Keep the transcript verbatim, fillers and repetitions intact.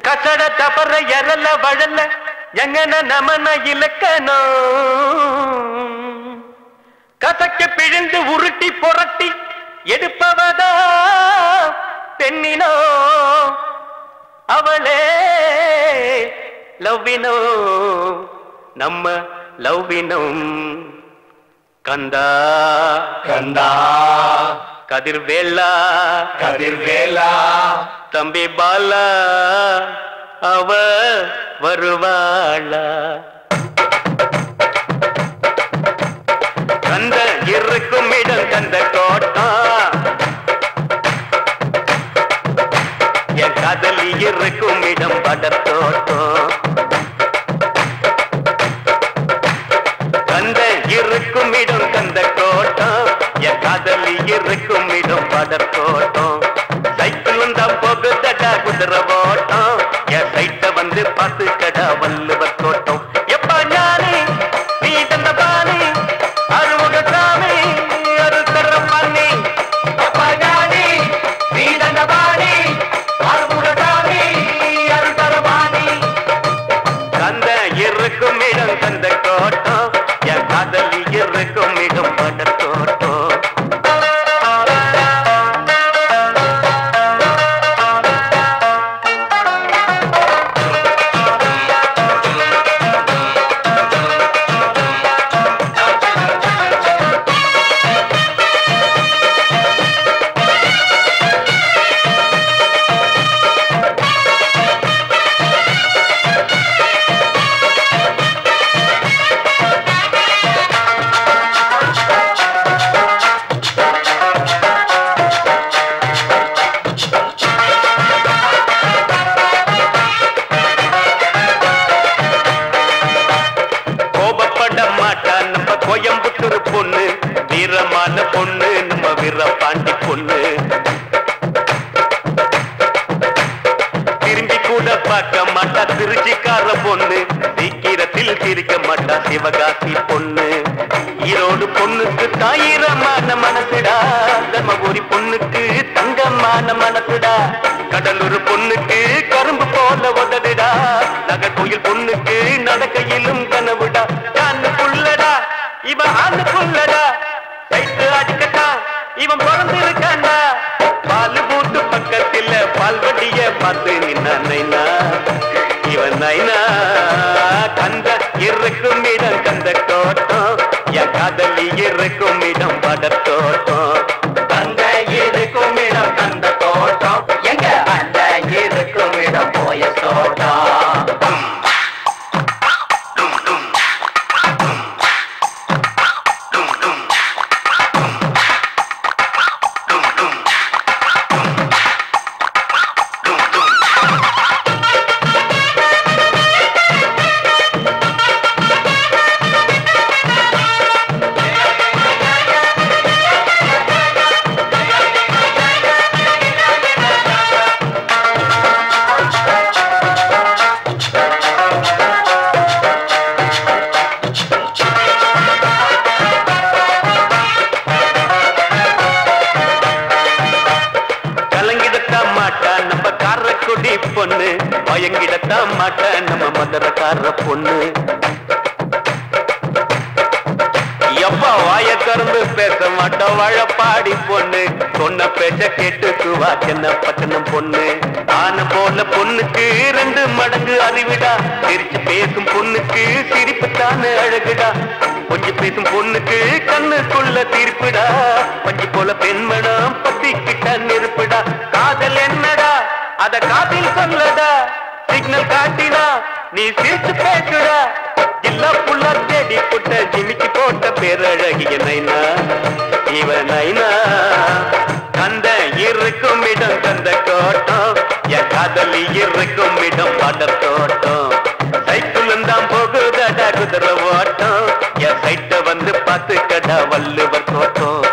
கசட தபற எரல வழல எங்கன நமன இலக்கணம் கசக்கு பிழிந்து உருட்டி புரட்டி எடுப்பவதா பெண்ணினோ அவளே லவ்வினோ நம்ம லவ்வினம் கந்தா கந்தா கதிர்வேலா கதிர்வேலா தம்பி பாலா அவ வருவாளா கந்த இருக்கும் இடம் கந்த கோட்டம் என் காதலி இருக்கும் இடம் படத்தோட்டம் கந்த இருக்கும் இடம் கந்த கோட்டம் என் காதலி இருக்கும் இடம் படத்தோட்டம் சைக்கிளும் தான் போகுதடா குதிரை ஓட்டம் என் சைட்ட வந்து பார்த்து கடா வள்ளுவர் தோட்டம் எப்பா ஞானி நீ தந்த பாணி அறுமுக சாமி அரு தர பண்ணி அப்பா ஞானி நீ தந்த பாணி அறுமுக சாமி அரு தர பாணி கந்த இருக்கும் இடம் கந்த கோட்டம் என் காதலி இருக்கும் இடம் படத்தோட்டம் கோயம்புத்தூர் பொண்ணு வீரமான பொண்ணு நம்ம வீரபாண்டி பொண்ணு திரும்பி கூட பார்க்க மாட்டா திருச்சிக்கார பொண்ணு சீக்கிரத்தில் சிரிக்க மாட்டா சிவகாசி பொண்ணு ஈரோடு பொண்ணுக்கு தாயிரமான மனசுடா தர்மபுரி பொண்ணுக்கு தங்கமான மனசுடா கடலூர் பொண்ணுக்கு கரும்பு போல உதடுடா நகர்கோயில் பொண்ணுக்கு நடக்கையிலும் கனவுடா கண்ணுக்குள்ளடா இவன் ஆண்டுக்குள்ளடா கைத்து அடிக்கட்டா இவன் பிறந்து இருக்காண்டா பால் பூட்டு பக்கத்தில் பால்வடிய பார்த்து நின்ன நைனா இவன் நைனா கந்த இருக்கும் இடம் கந்த தோட்டம் என் காதலி இருக்கும் இடம் படத்தோட்டம் கந்த இருக்கும் இடம் கந்த தோட்டம் எங்க அந்த இருக்கும் இடம் போய தோட்டம் பொண்ணு பயங்கிடத்தான் மாட்ட நம்ம மதுரக்கார பொண்ணு எப்பா வாய திறந்து பேச மாட்டோம் வாழப்பாடி பொண்ணு சொன்ன பேச்ச கேட்டுக்குவா சின்ன பட்டணம் பொண்ணு ஆன போல பொண்ணுக்கு ரெண்டு மடங்கு அறிவிடா சிரிச்சு பேசும் பொண்ணுக்கு சிரிப்பு தானே அழகுடா கொஞ்சம் பேசும் பொண்ணுக்கு கண்ணுக்குள்ள தீர்ப்புடா பஞ்சு போல பெண்மணம் பத்திக்கிட்ட நெருப்புடா காதல் என்னடா அத காதில் சொல்லடா சிக்னல் காட்டினா நீ சிரிச்சு பேசுடா எல்லா புள்ள தேடி புட்ட ஜிமிக்கி போட்ட பேரழகிய நைனா இவன் நைனா கந்த இருக்கும் இடம் கந்த கோட்டம் என் காதலி இருக்கும் இடம் படத்தோட்டம் சைக்கிளும் தான் போகுதடா குதிரை ஓட்டம் என் சைட்ட வந்து பார்த்து கடா வள்ளுவர் தோட்டம்